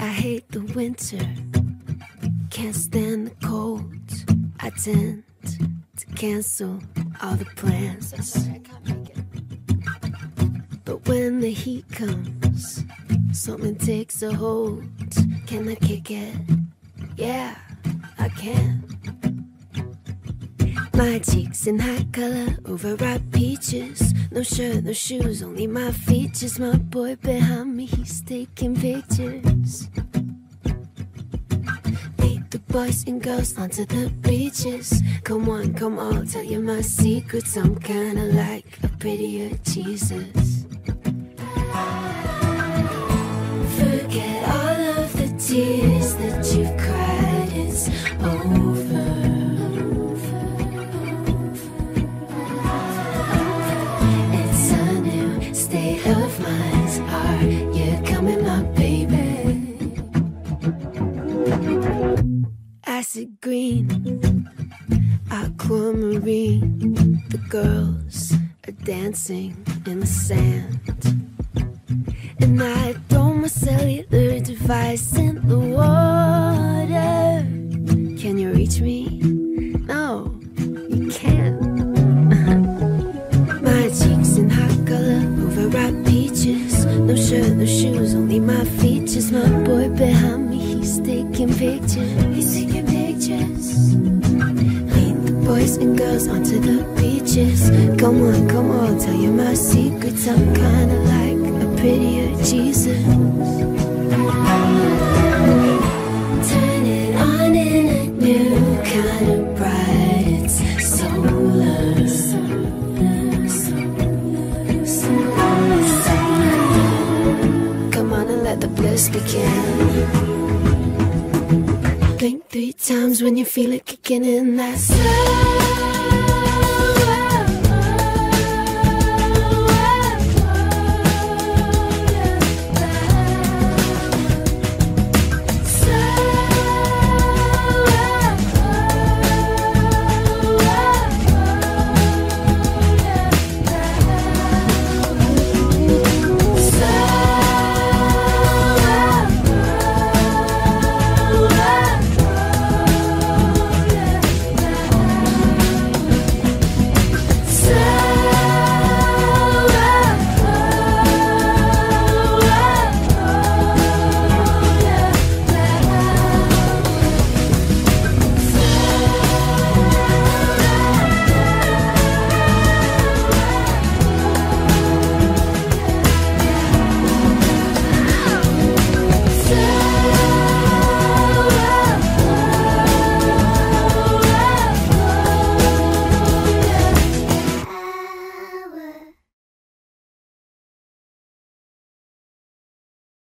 I hate the winter, can't stand the cold. I tend to cancel all the plans. I can't make it. But when the heat comes, something takes a hold. Can I kick it? Yeah, I can. My cheeks in high color, overripe peaches. No shirt, no shoes, only my features. My boy behind me, he's taking pictures. Lead the boys and girls onto the beaches. Come on, come on, I'll tell you my secrets. I'm kinda like a prettier Jesus. Forget all of the tears that you've cried, it's over. It's a new state of mind. Are you coming, my baby? Acid green, aquamarine. The girls are dancing in the sand, and I throw my cellular device in the water. Can you reach me? No, you can't. My cheeks in hot color, overripe peaches. No shirt, no shoes, only my features. My boy behind me, he's taking pictures. He's taking pictures. Lead the boys and girls onto the beaches. Come on, come on, I'll tell you my secrets. I'm kinda like a prettier Jesus. Turn it on in a new kind of bright. It's solar. Come on and let the bliss begin. Blink 3 times when you feel it kicking in. That slow.